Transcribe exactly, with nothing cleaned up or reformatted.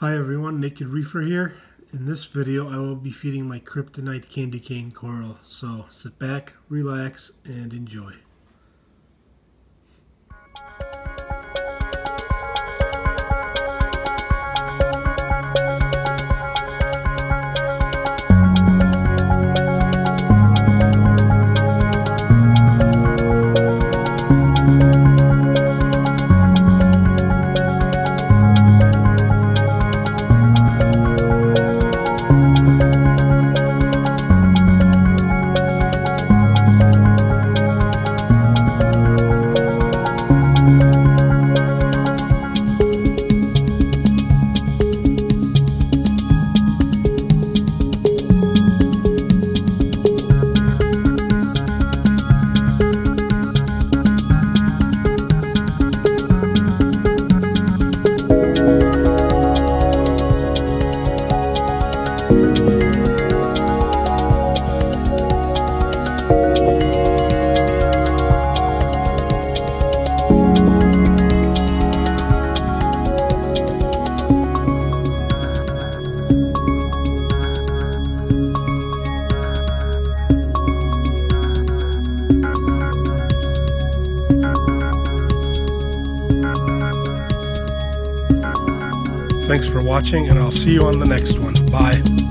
Hi everyone, Naked Reefer here. In this video I will be feeding my kryptonite candy cane coral, so sit back, relax, and enjoy. Thanks for watching, and I'll see you on the next one. Bye.